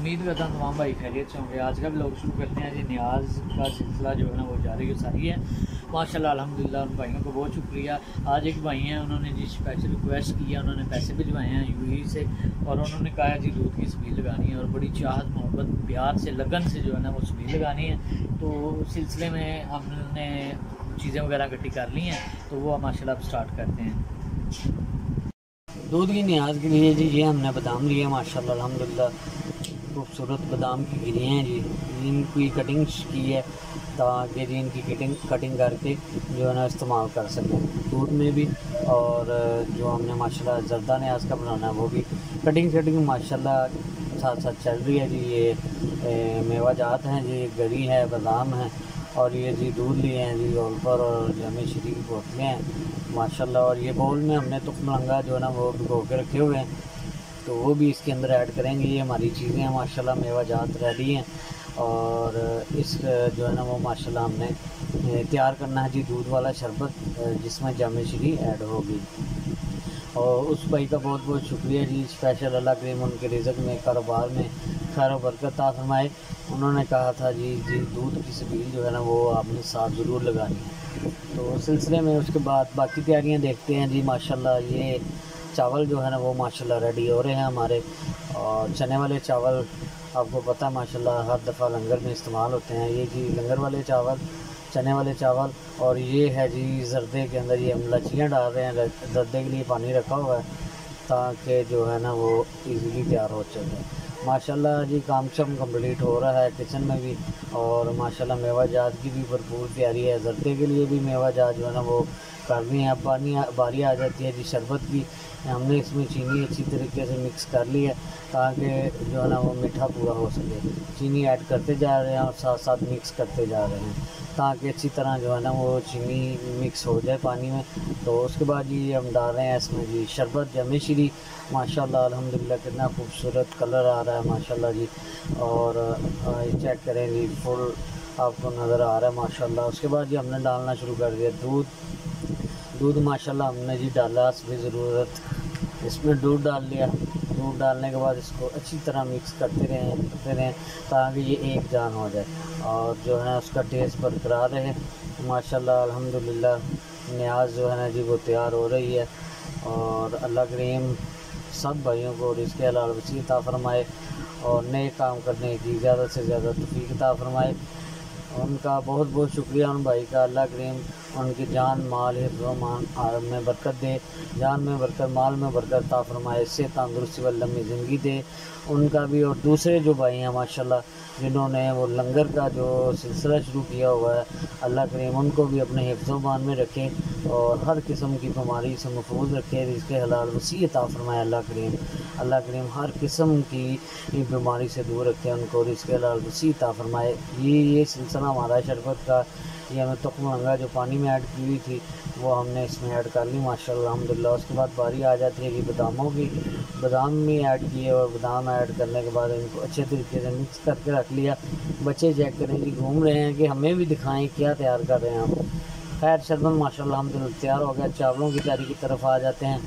उम्मीद करता हूँ तमाम भाई खैरियत से होंगे। आज का भी लोग शुरू करते हैं जी। न्याज का सिलसिला जो है ना वो जारी है, सारी है माशाल्लाह अल्हम्दुलिल्लाह। उन भाइयों को बहुत शुक्रिया। आज एक भाई हैं, उन्होंने जी स्पेशल रिक्वेस्ट किया, उन्होंने पैसे भिजवाए हैं यूएई से और उन्होंने कहा जी दूध की स्पीड लगानी है और बड़ी चाहत मोहब्बत प्यार से लगन से जो है ना वो स्पीड लगानी है। तो सिलसिले में हमने चीज़ें वगैरह इकट्ठी कर ली हैं, तो वो माशाल्लाह अब स्टार्ट करते हैं। दूध की न्याज के लिए जी ये हमने बादाम लिए माशाल्लाह अल्हम्दुलिल्लाह, खूबसूरत बादाम की गिरी हैं जी। इनकी कटिंग की है ताकि जी इनकी कटिंग करके जो है ना इस्तेमाल कर सकें दूध में भी। और जो हमने माशाल्लाह जर्दा न्याज का बनाना है वो भी कटिंग माशाल्लाह साथ साथ चल रही है जी। ये मेवा जात हैं जी, गरी है, बादाम है और ये जी दूध लिए हैं जी ओलपर और जमे श्री की बोतलें हैं माशाल्लाह। और ये बाउल में हमने तुखमलंगा जो है ना वो भिगो के रखे हुए हैं, तो वो भी इसके अंदर ऐड करेंगे। ये हमारी चीज़ें हैं माशाल्लाह, मेवा जात रेडी हैं। और इस जो है ना वो माशाल्लाह हमने तैयार करना है जी दूध वाला शरबत जिसमें जामे श्री ऐड होगी। और उस भाई का बहुत बहुत शुक्रिया जी। स्पेशल अल्लाह करीम उनके रिज़्क़ में, कारोबार में खैर बरकत अता फरमाए। उन्होंने कहा था जी दूध की स्पीड जो है ना वो आपने साथ ज़रूर लगानी है। तो सिलसिले में उसके बाद बाकी तैयारियां देखते हैं जी। माशाल्लाह ये चावल जो है ना वो माशाल्लाह रेडी हो रहे हैं हमारे। और चने वाले चावल आपको पता है माशाल्लाह हर दफ़ा लंगर में इस्तेमाल होते हैं। ये जी लंगर वाले चावल, चने वाले चावल। और ये है जी जर्दे के अंदर ये हम लच्छियाँ डाल रहे हैं। जर्दे के लिए पानी रखा हुआ है ताकि जो है ना वो इजीली तैयार हो सके। माशाल्लाह जी काम शम कम्प्लीट हो रहा है किचन में भी। और माशाल्लाह मेवा जात की भी भरपूर तैयारी है। जर्दे के लिए भी मेवा जात जो है ना वो करनी है। अब बारी आ जाती है जी शरबत की। हमने इसमें चीनी अच्छी तरीके से मिक्स कर ली है ताकि जो है ना वो मीठा पूरा हो सके। चीनी ऐड करते जा रहे हैं और साथ साथ मिक्स करते जा रहे हैं ताकि अच्छी तरह जो है ना वो चीनी मिक्स हो जाए पानी में। तो उसके बाद जी हम डाल रहे हैं इसमें जी शरबत जमे श्री माशाल्लाह अल्हम्दुलिल्लाह। कितना खूबसूरत कलर आ रहा है माशाल्लाह जी। और चेक करें जी फुल आपको नज़र आ रहा है माशाल्लाह। उसके बाद जी हमने डालना शुरू कर दिया दूध माशाल्लाह हमने जी डाला असली ज़रूरत। इसमें दूध डाल लिया। दूध डालने के बाद इसको अच्छी तरह मिक्स करते रहें ताकि ये एक जान हो जाए और जो है उसका टेस्ट बरकरार रहे माशाल्लाह अल्हम्दुलिल्लाह। न्याज जो है ना जी वो तैयार हो रही है। और अल्लाह करीम सब भाइयों को रिज़्क़ हलाल वसी अता फरमाए और नए काम करने की ज़्यादा से ज़्यादा तौफ़ीक़ अता फरमाए। उनका बहुत बहुत शुक्रिया उन भाई का। अल्लाह करीम उनकी जान माल मान में बरकत दे, जान में बरकत, माल में बरकत अता फरमाए, इससे तंदुरुस्ती व लम्बी ज़िंदगी दे उनका भी। और दूसरे जो भाई हैं माशाल्लाह जिन्होंने वो लंगर का जो सिलसिला शुरू किया हुआ है, अल्लाह करीम उनको भी अपने हिफ्ज़-ओ-मान में रखे और हर किस्म की बीमारी से महफूज रखे, रिज़्क़ हलाल वसी अता फरमाए। अल्लाह करीम हर किस्म की बीमारी से दूर रखे, उनको रिज़्क़ हलाल वसी अता फरमाए। ये सिलसिला हमारा शरबत का। ये हमें तुखमलंगा जो पानी में ऐड की हुई थी वो हमने इसमें ऐड कर ली माशाल्लाह अल्हम्दुलिल्लाह। उसके बाद बारी आ जाती है कि बादामों की। बादाम भी ऐड किए और बादाम ऐड करने के बाद इनको अच्छे तरीके से मिक्स करके रख लिया। बच्चे चेक करें कि घूम रहे हैं कि हमें भी दिखाएं क्या तैयार कर रहे हैं हम। खैर शरबत माशाल्लाह अल्हम्दुलिल्लाह तैयार हो गया। चावलों की तैयारी की तरफ आ जाते हैं।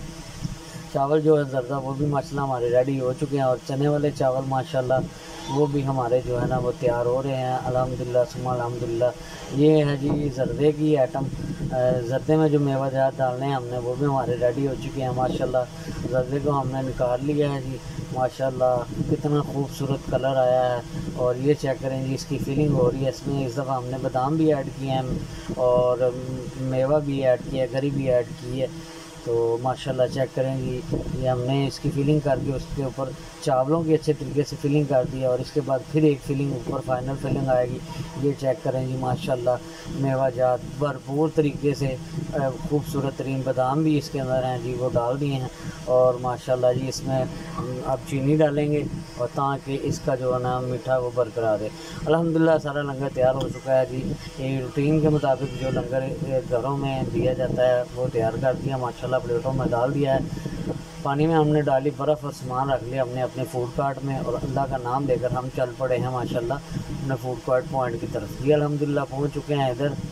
चावल जो है जर्दा वो भी माशाल्लाह हमारे रेडी हो चुके हैं और चने वाले चावल माशाल्लाह वो भी हमारे जो है ना वो तैयार हो रहे हैं अल्हम्दुलिल्लाह सुम्मा अल्हम्दुलिल्लाह। ये है जी जर्दे की आइटम। जर्दे में जो मेवा जात डालने हैं हमने वो भी हमारे रेडी हो चुके हैं माशाल्लाह। जर्दे को हमने निकाल लिया है जी माशाल्लाह। कितना खूबसूरत कलर आया है। और ये चेक करें जी इसकी फीलिंग हो रही है। इसमें इस दफ़ा हमने बादाम भी ऐड किए हैं और मेवा भी ऐड किया है, गरी भी ऐड की है। तो माशाल्लाह चेक करें जी ये हमने इसकी फिलिंग कर दी, उसके ऊपर चावलों की अच्छे तरीके से फिलिंग कर दी और इसके बाद फिर एक फिलिंग ऊपर फाइनल फिलिंग आएगी। ये चेक करें जी माशाल्लाह मेवा जात भरपूर तरीके से खूबसूरत तरीन बादाम भी इसके अंदर हैं जी वो डाल दिए हैं। और माशाल्लाह जी इसमें अब चीनी डालेंगे और ताकि इसका जो है ना मीठा वो बरकरार है। अल्हम्दुलिल्लाह सारा लंगर तैयार हो चुका है जी। ये रूटीन के मुताबिक जो लंगर घरों में दिया जाता है वो तैयार कर दिया माशाल्लाह, प्लेटों में डाल दिया है। पानी में हमने डाली बर्फ़ और सामान रख लिया हमने अपने फूड कार्ट में और अल्लाह का नाम लेकर हम चल पड़े हैं माशाल्लाह अपने फूड कार्ट पॉइंट की तरफ। जी अल्हम्दुलिल्लाह पहुँच चुके हैं इधर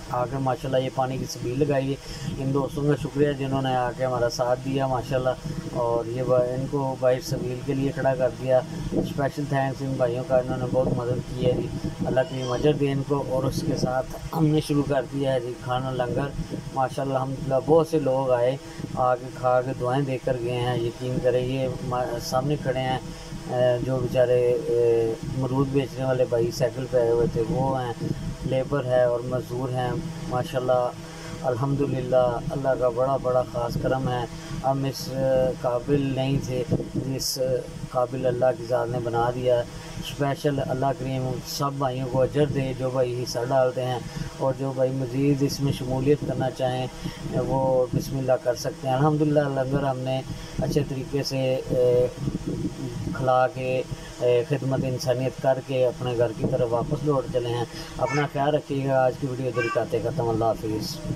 आकर माशाल्लाह ये पानी की सबील लगाई। इन दोस्तों का शुक्रिया जिन्होंने आके हमारा साथ दिया माशाल्लाह, और ये इनको भाई सबील के लिए खड़ा कर दिया। स्पेशल थैंक्स इन भाइयों का, इन्होंने बहुत मदद की है जी, अल्लाह की अजर दे इनको। और उसके साथ हमने शुरू कर दिया है जी खाना लंगर माशाल्लाह। अल्हम्दुलिल्लाह बहुत से लोग आए, आके खा के दुआएँ देकर गए हैं। यकीन करें ये सामने खड़े हैं जो बेचारे अमरूद बेचने वाले भाई साइकिल पे आए हुए थे, वो हैं, लेबर है और मज़दूर हैं माशाल्लाह। अल्हम्दुलिल्लाह अल्लाह का बड़ा बड़ा ख़ास करम है। हम इस काबिल नहीं थे जिस काबिल अल्लाह की ज़ात ने बना दिया। स्पेशल अल्लाह करीम सब भाइयों को अजर दे जो भाई हिस्सा डालते हैं, और जो भाई मज़ीद इसमें शमूलियत करना चाहें वो बिस्मिल्लाह कर सकते हैं। अल्हम्दुलिल्लाह लंगर हमने अच्छे तरीके से खिला के खिदमत इंसानियत करके अपने घर की तरफ वापस लौट चले हैं। अपना ख्याल रखिएगा। आज की वीडियो इधर ही करते ख़त्म। अल्लाह हाफिज़।